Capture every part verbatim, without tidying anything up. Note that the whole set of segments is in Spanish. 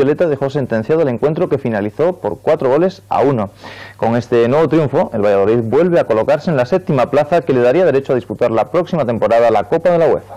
blanquivioleta dejó sentenciado el encuentro, que finalizó por cuatro goles a uno. Con este nuevo triunfo, el Valladolid vuelve a colocarse en la séptima plaza, que le daría derecho a disputar la próxima temporada la Copa de la UEFA.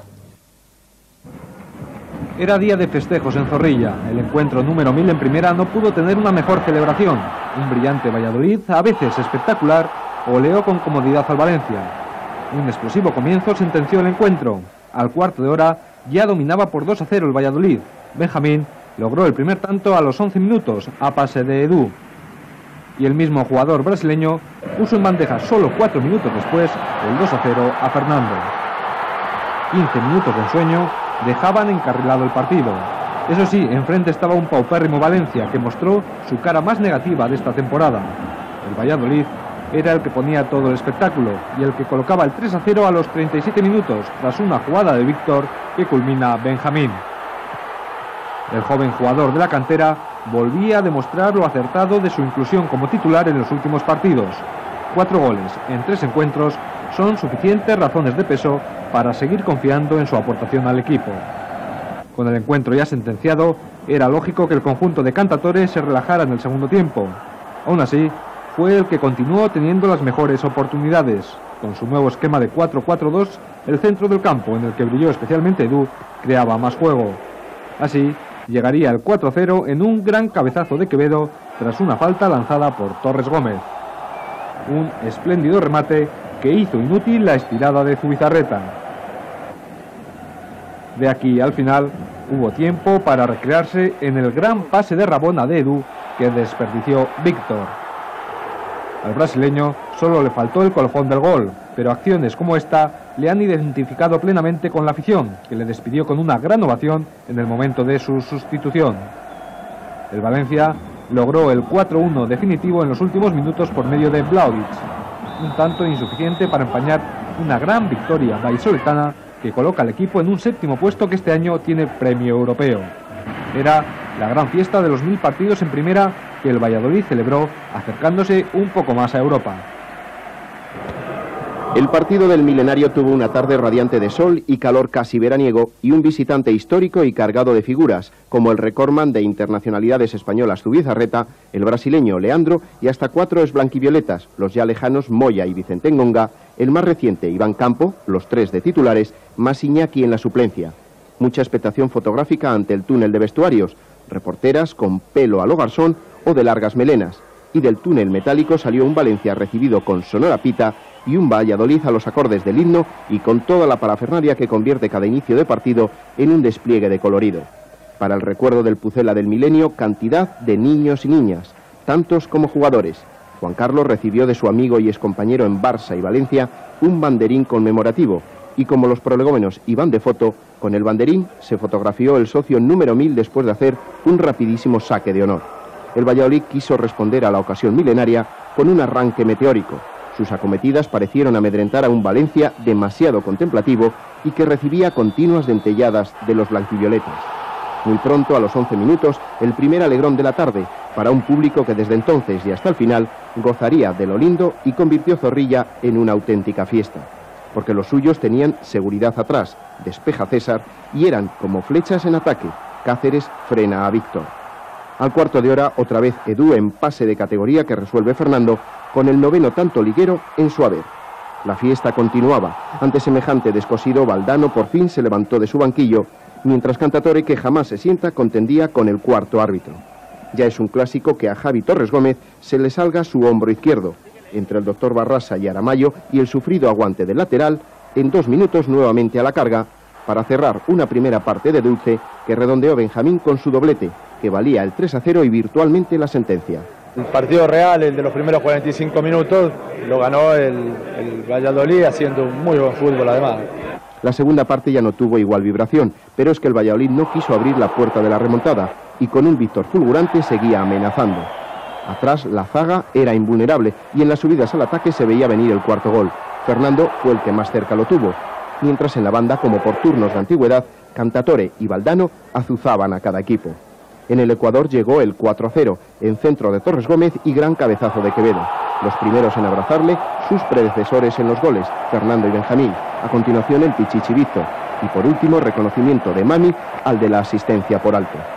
Era día de festejos en Zorrilla. El encuentro número mil en primera no pudo tener una mejor celebración. Un brillante Valladolid, a veces espectacular, goleó con comodidad al Valencia. Un explosivo comienzo sentenció el encuentro. Al cuarto de hora ya dominaba por dos a cero el Valladolid. Benjamín logró el primer tanto a los once minutos, a pase de Edu. Y el mismo jugador brasileño puso en bandeja solo cuatro minutos después el dos a cero a Fernando. quince minutos de ensueño dejaban encarrilado el partido. Eso sí, enfrente estaba un paupérrimo Valencia, que mostró su cara más negativa de esta temporada. El Valladolid era el que ponía todo el espectáculo y el que colocaba el tres a cero a los treinta y siete minutos, tras una jugada de Víctor que culmina Benjamín. El joven jugador de la cantera volvía a demostrar lo acertado de su inclusión como titular en los últimos partidos. Cuatro goles en tres encuentros son suficientes razones de peso para seguir confiando en su aportación al equipo. Con el encuentro ya sentenciado, era lógico que el conjunto de Cantatore se relajara en el segundo tiempo. Aún así, fue el que continuó teniendo las mejores oportunidades. Con su nuevo esquema de cuatro cuatro dos, el centro del campo, en el que brilló especialmente Edu, creaba más juego. Así, llegaría el cuatro a cero en un gran cabezazo de Quevedo tras una falta lanzada por Torres Gómez. Un espléndido remate que hizo inútil la estirada de Zubizarreta. De aquí al final hubo tiempo para recrearse en el gran pase de Rabona de Edu que desperdició Víctor. Al brasileño solo le faltó el colofón del gol, pero acciones como esta le han identificado plenamente con la afición, que le despidió con una gran ovación en el momento de su sustitución. El Valencia logró el cuatro uno definitivo en los últimos minutos por medio de Vlahovic, un tanto insuficiente para empañar una gran victoria vallisoletana que coloca al equipo en un séptimo puesto que este año tiene premio europeo. Era la gran fiesta de los mil partidos en primera que el Valladolid celebró, acercándose un poco más a Europa. El partido del Milenario tuvo una tarde radiante de sol y calor casi veraniego y un visitante histórico y cargado de figuras, como el recordman de internacionalidades españolas Zubizarreta, el brasileño Leandro y hasta cuatro esblanquivioletas, los ya lejanos Moya y Vicente Ngonga, el más reciente Iván Campo, los tres de titulares, más Iñaki en la suplencia. Mucha expectación fotográfica ante el túnel de vestuarios, reporteras con pelo a lo garzón o de largas melenas, y del túnel metálico salió un Valencia recibido con sonora pita y un Valladolid a los acordes del himno y con toda la parafernalia que convierte cada inicio de partido en un despliegue de colorido. Para el recuerdo del Pucela del Milenio, cantidad de niños y niñas, tantos como jugadores. Juan Carlos recibió de su amigo y excompañero en Barça y Valencia un banderín conmemorativo, y como los prolegómenos iban de foto, con el banderín se fotografió el socio número mil después de hacer un rapidísimo saque de honor. El Valladolid quiso responder a la ocasión milenaria con un arranque meteórico. Sus acometidas parecieron amedrentar a un Valencia demasiado contemplativo y que recibía continuas dentelladas de los blanquivioletas. Muy pronto, a los once minutos, el primer alegrón de la tarde, para un público que desde entonces y hasta el final gozaría de lo lindo y convirtió Zorrilla en una auténtica fiesta. Porque los suyos tenían seguridad atrás, despeja César, y eran como flechas en ataque. Cáceres frena a Víctor. Al cuarto de hora, otra vez Edu en pase de categoría que resuelve Fernando, con el noveno tanto liguero en su haber. La fiesta continuaba. Ante semejante descosido, Valdano por fin se levantó de su banquillo, mientras Cantatore, que jamás se sienta, contendía con el cuarto árbitro. Ya es un clásico que a Javi Torres Gómez se le salga su hombro izquierdo, entre el doctor Barrasa y Aramayo y el sufrido aguante del lateral, en dos minutos nuevamente a la carga, para cerrar una primera parte de dulce que redondeó Benjamín con su doblete, que valía el tres a cero y virtualmente la sentencia. El partido real, el de los primeros cuarenta y cinco minutos, lo ganó el, el Valladolid haciendo un muy buen fútbol además. La segunda parte ya no tuvo igual vibración, pero es que el Valladolid no quiso abrir la puerta de la remontada y con un Víctor fulgurante seguía amenazando. Atrás la zaga era invulnerable y en las subidas al ataque se veía venir el cuarto gol. Fernando fue el que más cerca lo tuvo, mientras en la banda, como por turnos de antigüedad, Cantatore y Valdano azuzaban a cada equipo. En el Ecuador llegó el cuatro a cero, en centro de Torres Gómez y gran cabezazo de Quevedo. Los primeros en abrazarle, sus predecesores en los goles, Fernando y Benjamín. A continuación el Pichichi Víctor. Y por último, reconocimiento de Mami al de la asistencia por alto.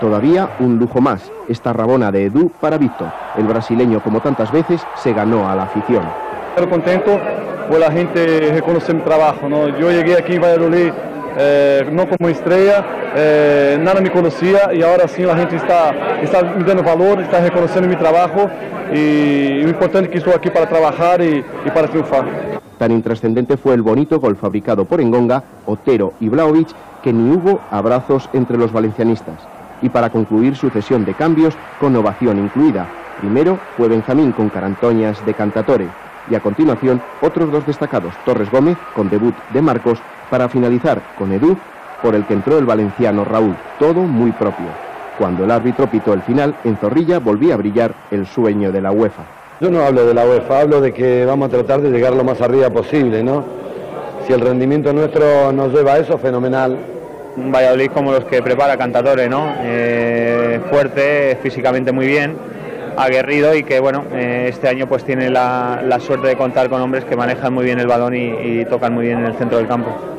Todavía un lujo más, esta rabona de Edu para Víctor. El brasileño, como tantas veces, se ganó a la afición. Estoy contento por la gente reconocer mi trabajo, ¿no? Yo llegué aquí en Valladolid eh, no como estrella, eh, nada me conocía y ahora sí la gente está, está me dando valor, está reconociendo mi trabajo y lo importante es que estoy aquí para trabajar y, y para triunfar. Tan intrascendente fue el bonito gol fabricado por Engonga, Otero y Vlahovic que ni hubo abrazos entre los valencianistas. Y para concluir su cesión de cambios con ovación incluida. Primero fue Benjamín con Carantoñas de Cantatore y a continuación otros dos destacados, Torres Gómez con debut de Marcos, para finalizar con Edu, por el que entró el valenciano Raúl, todo muy propio. Cuando el árbitro pitó el final, en Zorrilla volvía a brillar el sueño de la UEFA. Yo no hablo de la UEFA, hablo de que vamos a tratar de llegar lo más arriba posible, ¿no? Si el rendimiento nuestro nos lleva a eso, fenomenal. Un Valladolid como los que prepara Cantatore, ¿no? Eh, fuerte, físicamente muy bien, aguerrido y que bueno, eh, este año pues tiene la, la suerte de contar con hombres que manejan muy bien el balón y, y tocan muy bien en el centro del campo.